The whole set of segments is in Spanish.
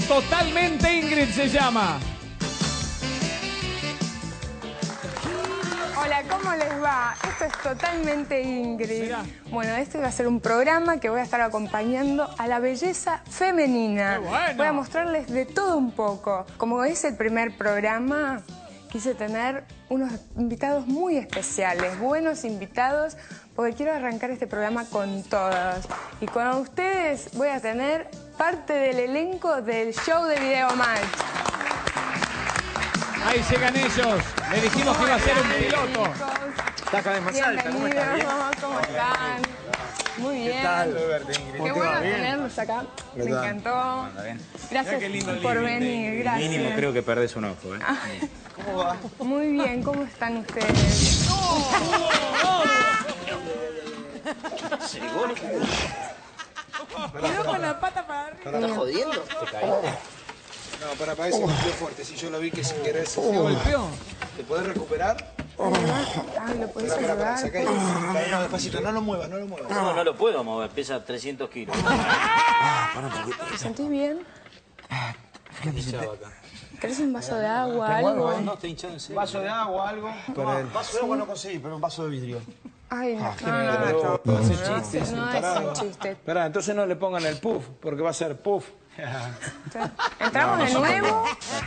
Totalmente Ingrid se llama. Hola, ¿cómo les va? Esto es Totalmente Ingrid. Mirá. Bueno, este va a ser un programa que voy a estar acompañando a la belleza femenina. ¡Qué bueno! Voy a mostrarles de todo un poco. Como es el primer programa, quise tener unos invitados muy especiales, buenos invitados, porque quiero arrancar este programa con todos. Y con ustedes voy a tener parte del elenco del show de Video Match. Ahí llegan ellos. Le dijimos que iba a ser un piloto. Está cada vez más alta. ¿Cómo estás? ¿Bien? ¿Cómo están? Muy bien. ¿Qué tal? Verte, Ingrid. Qué bueno tenerlos acá. Me encantó. Anda bien. Gracias por venir. Gracias. Mínimo creo que perdés un ojo, ¿eh? ¿Cómo va? Muy bien. ¿Cómo están ustedes? Quedó con la pata para arriba. ¿Estás jodiendo? ¿Te caíste? No, parece que golpeó fuerte. Si yo lo vi que sin querer se Golpeó. ¿Te podés recuperar? Ay, ¿lo podés ayudar? Saca ahí. No, despacito, no lo muevas, no lo muevas. No, no lo puedo mover, pesa 300 kilos. ¿Te sentís bien? Hinchado acá. ¿Querés un vaso de agua, algo? No, está hinchado en serio. Vaso de agua, algo. Vaso de agua no conseguí, pero un vaso de vidrio. Ay, no. No hace chistes. No es un chiste. Esperá, entonces no le pongan el puff, porque va a ser puff. ¿Entramos de nuevo?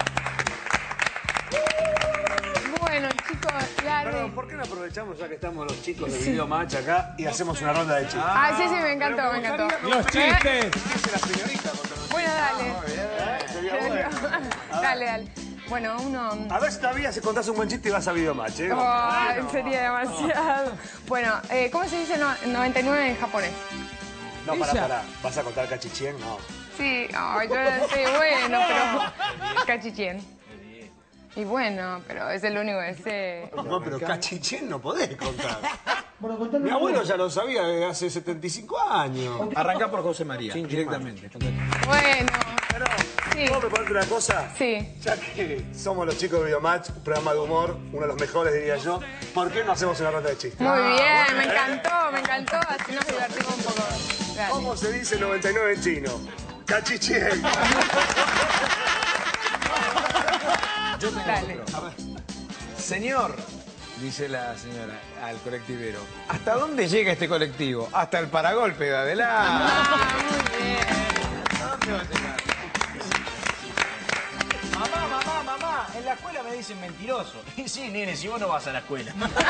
Bueno, chicos, dale. Perdón, ¿por qué no aprovechamos ya que estamos los chicos de Video Match acá y hacemos una ronda de chistes? Ah, sí, me encantó, me encantó. Los chistes. Bueno, dale. Dale. Bueno, uno... A ver si todavía se contás un buen chiste y vas a Video Match, ¿eh? Ay, sería demasiado. Bueno, ¿cómo se dice 99 en japonés? No, pará. ¿Vas a contar cachichien? No. Sí, ay, yo lo sé, bueno, pero... Cachichén. Y bueno, pero es el único que sé. No, pero cachichien no podés contar. Mi abuelo ya lo sabía desde hace 75 años. Arranca por José María, directamente. Bueno, sí. ¿Puedo proponerte una cosa? Sí. Ya que somos los chicos de Video Match, un programa de humor, uno de los mejores diría yo, ¿por qué no hacemos una ronda de chistes? Muy bien, me encantó, así nos divertimos un poco. Dale. ¿Cómo se dice 99 en chino? Cachichien. Dale. Señor, dice la señora al colectivero, ¿hasta dónde llega este colectivo? Hasta el paragolpe de adelante. Ah, muy bien. Mamá, en la escuela me dicen mentiroso. Y sí, nene, si vos no vas a la escuela.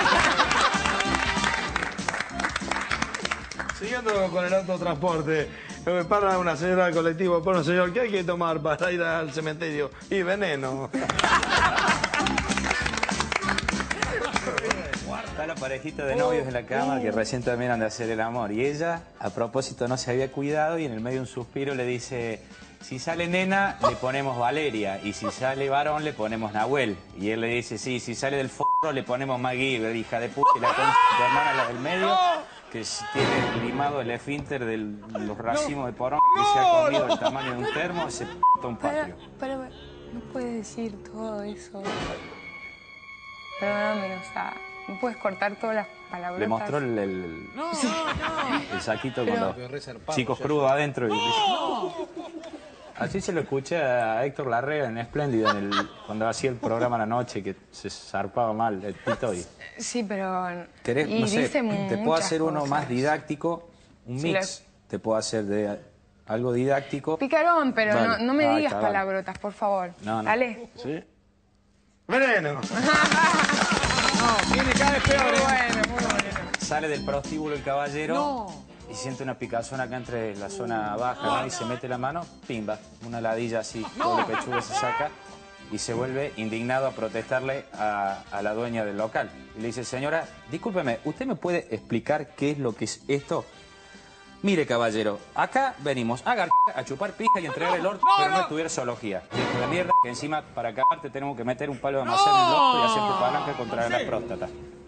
Siguiendo con el autotransporte, me para una señora del colectivo, bueno, señor, ¿qué hay que tomar para ir al cementerio? Y veneno. Está la parejita de novios en la cama que recién terminan de hacer el amor. Y ella, a propósito, no se había cuidado y en el medio de un suspiro le dice... Si sale nena, le ponemos Valeria. Y si sale varón, le ponemos Nahuel. Y él le dice, sí, si sale del forro, le ponemos MacGyver, hija de puta. Y la concha de tu hermana, la del medio, que tiene limado el esfínter de los racimos de porón, que se ha comido el tamaño de un termo, ese p*** un patrio. Pero, no puedes decir todo eso. Perdóname, o sea, no puedes cortar todas las palabras. Le mostró el saquito con los chicos crudos adentro. Así se lo escuché a Héctor Larrea en Espléndida, cuando hacía el programa a la noche, que se zarpaba mal el pito. Sí, pero... ¿Querés, y no sé, dice te puedo muchas hacer uno cosas. más didáctico, un Sí, mix, te puedo hacer de algo didáctico. Picarón, pero Vale. no me Ahí digas está, vale. palabrotas, por favor. No. Dale. ¿Sí? ¡Veneno! No, viene cada vez peor. Muy bueno, muy bueno. Sale del prostíbulo el caballero y siente una picazón acá entre la zona baja, ¿no? Y se mete la mano, pimba, una ladilla así, doble pechuga se saca y se vuelve indignado a protestarle a la dueña del local. Y le dice, señora, discúlpeme, ¿usted me puede explicar qué es lo que es esto? Mire, caballero, acá venimos a chupar pija y entregar el orto, pero no estudiar zoología. Viejo de mierda, que encima para acabarte tenemos que meter un palo de almacén en el orto y hacerte palanca contra la próstata.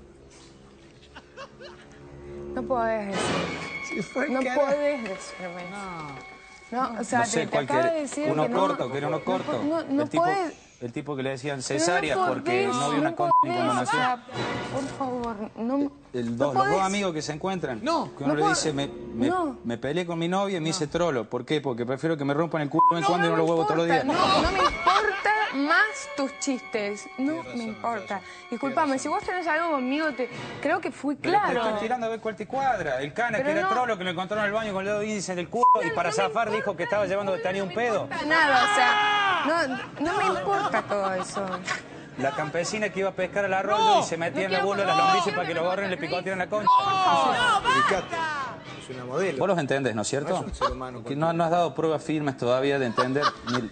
No podés decir. No podés decirme. No, o sea, No sé, te ¿cuál acaba de querés? decir ¿Uno que no... corto? ¿Quiere uno corto? No El tipo podés... El tipo que le decían cesárea Pero no porque podés, no vio una no concha ni cuando podés, nació. o sea, por favor, no. Los no dos podés. amigos que se encuentran. No, que uno no le puedo- dice, no. me peleé con mi novia y me hice trolo. ¿Por qué? Porque prefiero que me rompan el culo de vez en cuando y no los huevos todos los días. No me importa más tus chistes. No me importa. Disculpame, si vos tenés algo conmigo, creo que fui Pero te claro. estoy tirando a ver cuál te cuadra. El cana Pero que era no. trolo, que lo encontraron en el baño con el dedo índice en el culo y para zafar dijo que estaba llevando que tenía un pedo. Nada, o sea, no me importa todo eso. La campesina que iba a pescar al arroyo y se metía en la bola de las lombrices para que los gorren le picotearan la concha. Ubicate. Es una modelo. Vos los entendés, ¿no es cierto? No es un ser humano Que no has dado pruebas firmes todavía de entender ni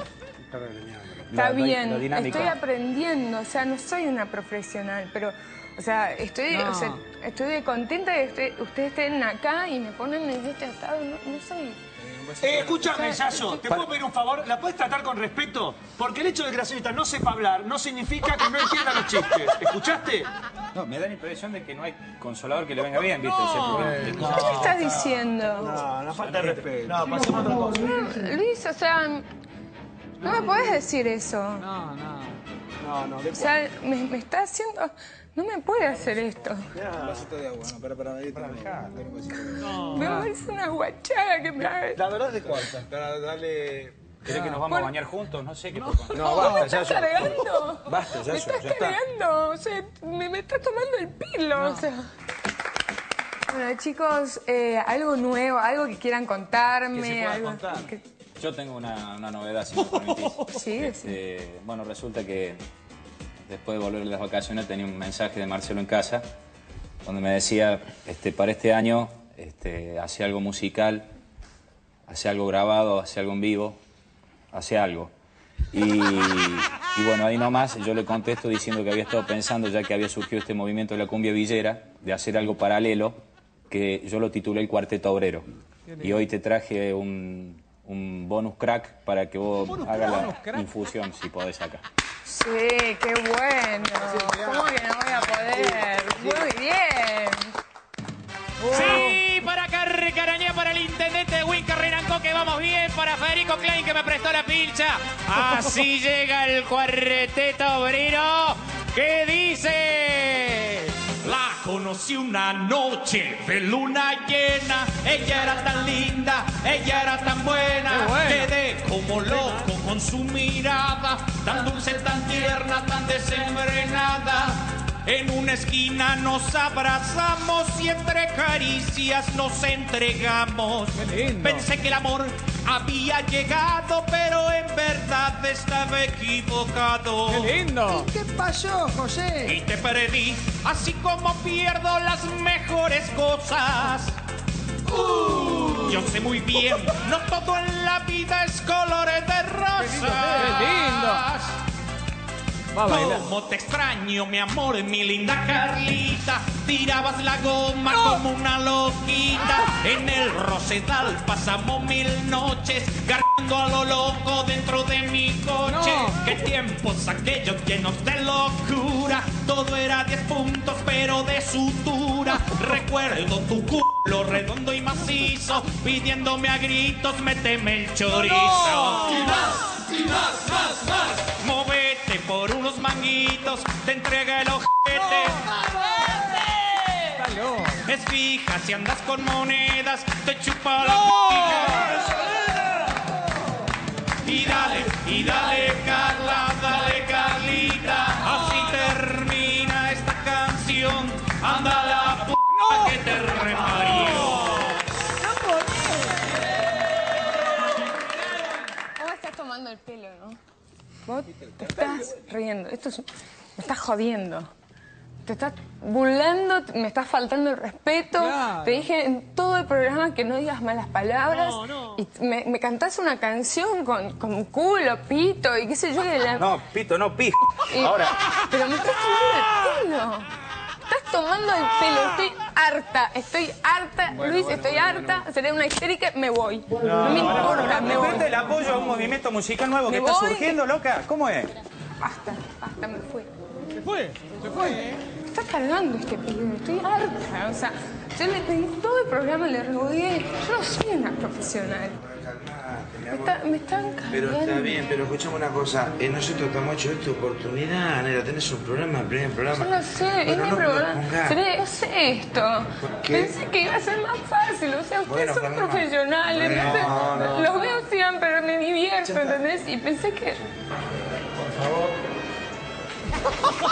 Está bien, la dinámica. estoy aprendiendo, o sea, no soy una profesional, pero, o sea, estoy contenta de que ustedes estén acá y me ponen en este estado, no soy... Escúchame, Yayo, ¿te puedo pedir un favor? ¿La puedes tratar con respeto? Porque el hecho de que la señorita no sepa hablar no significa que no entienda los chistes. ¿Escuchaste? No, me da la impresión de que no hay consolador que le venga bien, ¿viste? ¿Qué estás diciendo? No falta de respeto. No, pasemos a otra cosa. Luis, o sea, no me podés decir eso. No, no. No, O sea, me está haciendo... No me puede hacer esto. Un vasito de agua. No, para ahí. Me parece una guachada que me haga... La verdad es de cuarta. Dale... ¿Querés que nos vamos a bañar juntos? No sé qué propone. No, basta, ¿Me estás Yayo. cargando? Basta, Yayo, Me estás ya está. cargando, o sea, me estás tomando el pelo, o sea. Bueno, chicos, algo nuevo, algo que quieran contarme. Que se pueda algo contar. que- Yo tengo una novedad, si me permitís. Sí, Bueno, resulta que después de volver de las vacaciones tenía un mensaje de Marcelo en casa donde me decía, para este año, hace algo musical, hace algo grabado, hace algo en vivo, hace algo. Y bueno, ahí nomás yo le contesto diciendo que había estado pensando, ya que había surgido este movimiento de la cumbia villera, de hacer algo paralelo, que yo lo titulé El Cuarteto Obrero. Y hoy te traje un bonus crack para que vos hagas la infusión, si podés acá. Sí, qué bueno. ¿Cómo que no voy a poder? Muy bien. Sí, para Carcarañá, para el intendente de Winca Renanco, que vamos bien, para Federico Klein, que me prestó la pilcha. Así llega el Cuarteto Obrero, que dice... La conocí una noche de luna llena, ella era tan linda, ella era tan buena, quedé como loco con su mirada, tan dulce, tan tierna, tan desenfrenada. En una esquina nos abrazamos y entre caricias nos entregamos. Pensé que el amor había llegado, pero en verdad estaba equivocado. ¡Qué lindo! ¿Qué pasó, José? Y te perdí, así como pierdo las mejores cosas. Yo sé muy bien, no todo en la vida es colores de rosas. ¡Qué lindo! Va a bailar. Cómo te extraño, mi amor, mi linda Carlita. Tirabas la goma como una loquita. En el Rosedal pasamos 1000 noches, gargando a lo loco dentro de mi coche. Qué tiempos aquellos llenos de locura. Todo era 10 puntos, pero de sutura. Recuerdo tu culo redondo y macizo, pidiéndome a gritos, méteme el chorizo. Y más. Movete por unos manguitos, te entrega el ojete. Es fija, si andas con monedas, te chupa la pija. Y dale, Carla, dale, Carlita. Así termina esta canción. Anda la p*** que te reparió. Vos me estás tomando el pelo, ¿no? Vos te estás riendo. Me estás jodiendo. Te estás burlando, me estás faltando el respeto. Claro. Te dije en todo el programa que no digas malas palabras. Y me cantás una canción con culo, pito y qué sé yo. No, pito, no, pijo. Y- Ahora, Pero me estás tomando el pelo. Estás tomando el pelo. Estoy harta. Luis, estoy harta. Seré una histérica, me voy. No me importa, me voy. ¿prende el apoyo a un movimiento musical nuevo que Me está voy. surgiendo, loca? ¿Cómo es? Basta, me fui. Se fue. Me está cargando este pibe, estoy harta. O sea, Yo todo el programa le regodeé. Yo no soy una profesional. Me están cargando. Pero está bien, pero escuchame una cosa. Nosotros estamos hecho esta oportunidad, nena. Tenés un programa, el primer programa. Yo lo sé, es mi programa. Fede, yo sé esto. Pensé que iba a ser más fácil. O sea, ustedes son profesionales. No. Los veo siempre, me divierto, ¿entendés? Y pensé que... Por favor.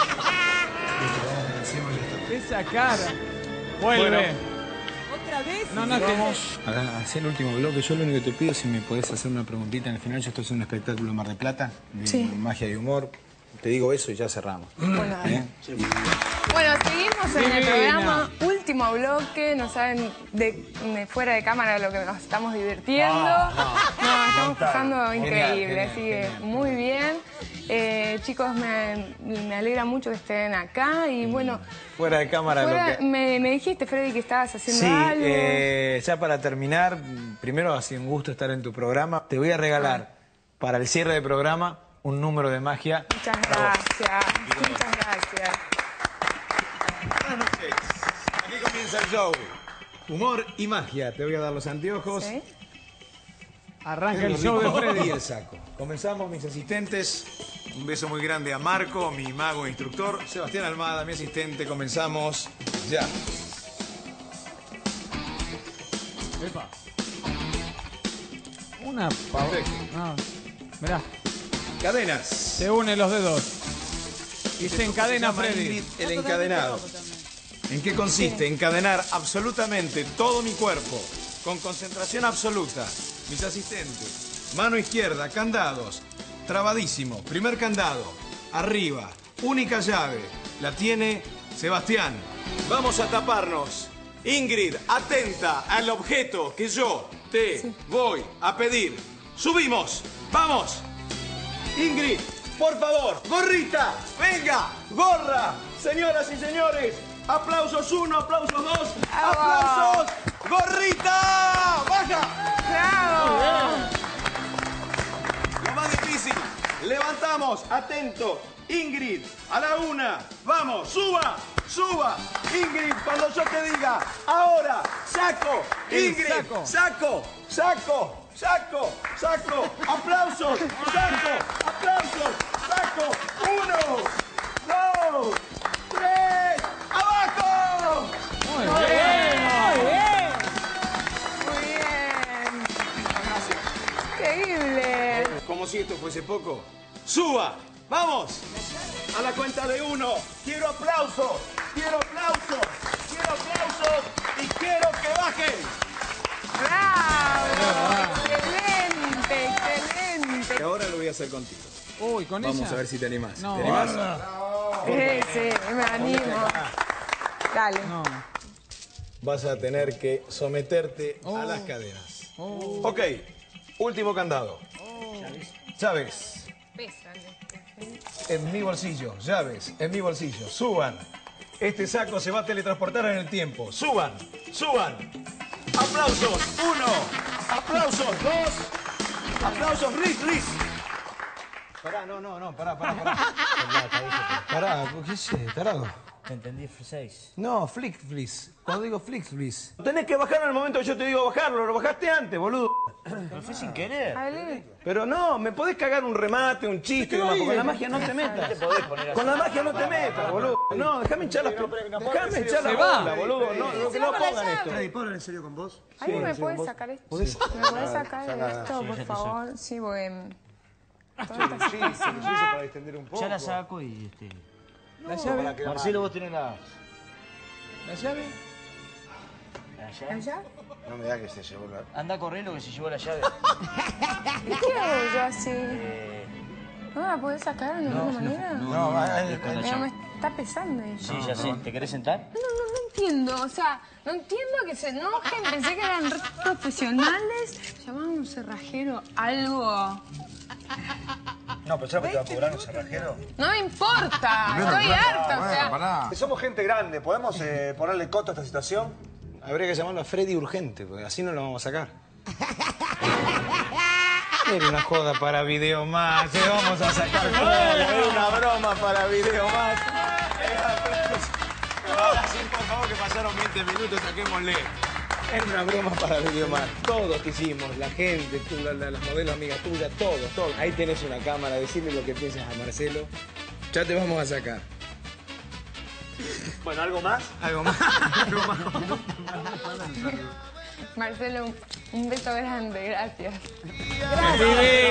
Esa cara. Vuelve. ¿Otra vez? No, Vamos a hacer el último bloque. Yo lo único que te pido es si me podés hacer una preguntita en el final. Yo estoy haciendo un espectáculo en Mar del Plata, de magia y humor. Te digo eso y ya cerramos. Bueno, seguimos en el programa. Último bloque. No saben de fuera de cámara lo que nos estamos divirtiendo. No, estamos pasando increíble. Así que muy bien. Chicos, me alegra mucho que estén acá. Y bueno... Fuera de cámara me dijiste, Freddy, que estabas haciendo algo. Sí, ya para terminar, primero ha sido un gusto estar en tu programa. Te voy a regalar para el cierre del programa un número de magia. Muchas gracias. Muchas gracias. Buenas noches. Aquí comienza el show. Humor y magia. Te voy a dar los anteojos. ¿Sí? Arranca el show de Freddy. Y el saco. Comenzamos, mis asistentes. Un beso muy grande a Marco, mi mago instructor. Sebastián Almada, mi asistente. Comenzamos ya. Epa. Una pava. No. Mirá, Cadenas. se unen los dedos. Y se encadena Freddy. El encadenado. ¿En qué consiste? Encadenar absolutamente todo mi cuerpo con concentración absoluta. Mis asistentes. Mano izquierda, candados. Trabadísimo. Primer candado. Arriba. Única llave. La tiene Sebastián. Vamos a taparnos. Ingrid, atenta al objeto que yo te voy a pedir. Subimos. Vamos. Ingrid, por favor. Gorrita. Venga. Gorra. Señoras y señores. Aplausos 1, aplausos 2. Aplausos. Gorrita. Baja. ¡Bravo! Lo más difícil. Levantamos. Atento. Ingrid, a la 1. Vamos. Suba. Suba. Ingrid, cuando yo te diga. Ahora. Saco. Ingrid. Saco. Saco. Saco. Saco. Aplausos. Saco. Aplausos. Saco. 1, 2, 3. ¡Abajo! Muy bien. Muy bien. Increíble. Como si esto fuese poco. ¡Suba! ¡Vamos! A la cuenta de 1. Quiero aplausos. Quiero aplausos. Quiero aplausos. Y quiero que bajen. ¡Bravo! Excelente, excelente. Y ahora lo voy a hacer contigo. Uy, con ella. Vamos a ver si te animás. No. ¿Te animás? Sí, me animo. Dale. No. Vas a tener que someterte a las cadenas. Ok. Último candado. Llaves. En mi bolsillo. Llaves. En mi bolsillo. Suban. Este saco se va a teletransportar en el tiempo. Suban. Suban. Aplausos. 1. Aplausos. 2. Aplausos. Riz. Pará, no. Pará. Pará, ¿qué es tarado? Te entendí, 6. No, flick, please. Cuando digo flick, please. Tenés que bajarlo en el momento que yo te digo bajarlo. Lo bajaste antes, boludo. ¿Pero fue sin querer? Pero no, me podés cagar un remate, un chiste, demás, porque con la magia no te metas. Con la magia no te metas, boludo. No, déjame echar las Déjame echar la bola, boludo. No pongan esto. Freddy, ¿puedo hablar en serio con vos? ¿Alguien me puede sacar esto? ¿Me puede sacar esto, por favor? Sí, porque... para distender un poco. Ya la saco y... La llave. Marcelo, vos tenés la... La llave. ¿La llave? No me da que se llevó la... Anda a correr lo que se llevó la llave. ¿Y qué hago yo así? ¿No la podés sacar de alguna manera? No, Me está pesando eso. Sí, ya sé. ¿Te querés sentar? No entiendo, o sea, no entiendo que se enojen, pensé que eran re profesionales. Llamaban un cerrajero, algo. No, pensaba que te iba a cobrar un cerrajero. No me importa, estoy harta, o sea. Somos gente grande, ¿podemos ponerle coto a esta situación? Habría que llamarlo a Freddy urgente, porque así no lo vamos a sacar. Era una joda para Video Más, vamos a sacar todo. Era una broma para Video Más. Ahora 5 por favor, que pasaron 20 minutos, saquémosle. Es una broma para Videomar. Todos que hicimos, la gente, tú, las modelos amigas tuyas, todos. Ahí tenés una cámara, decirle lo que piensas a Marcelo. Ya te vamos a sacar. Bueno, ¿algo más? ¿Algo más? Marcelo, un beso grande, gracias. Vivi.